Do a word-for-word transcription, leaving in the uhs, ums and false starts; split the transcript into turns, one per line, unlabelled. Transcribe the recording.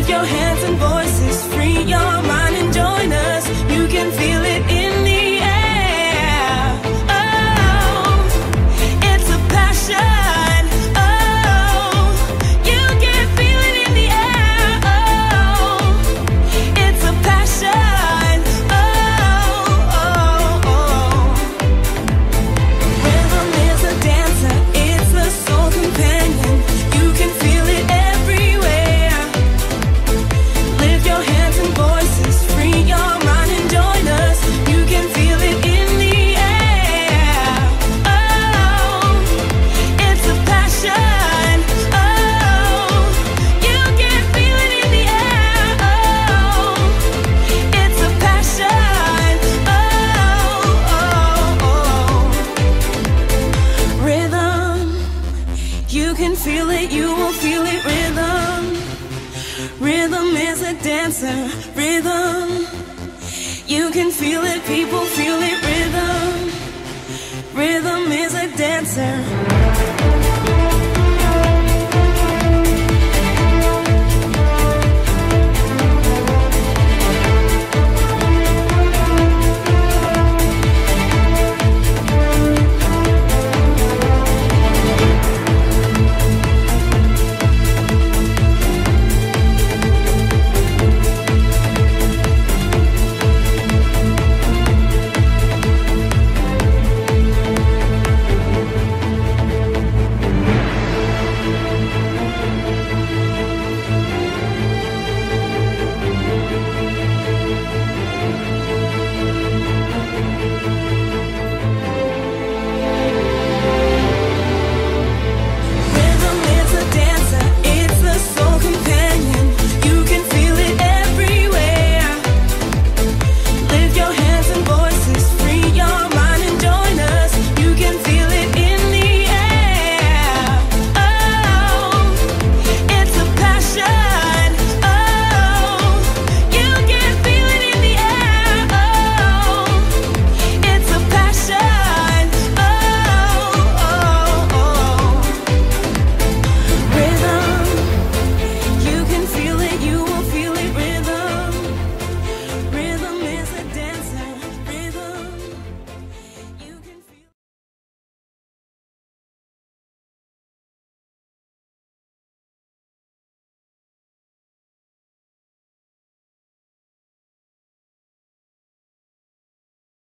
Lift your hands and voices, free your mind and join us. You can feel it in the air. Oh, it's a passion. Oh, you can feel it in the air. Oh, it's a passion. Oh, oh, oh. Rhythm is a dancer, it's a soul companion. You can feel it everywhere. Lift your hands and voices, free your mind and join us. You can feel it in the air. Oh, it's a passion. Oh, you can feel it in the air. Oh, it's a passion. Oh, oh, oh. Rhythm, you can feel it, you will feel it. Rhythm, rhythm is a dancer. Rhythm, you can feel it, people feel it. Rhythm, rhythm is a dancer.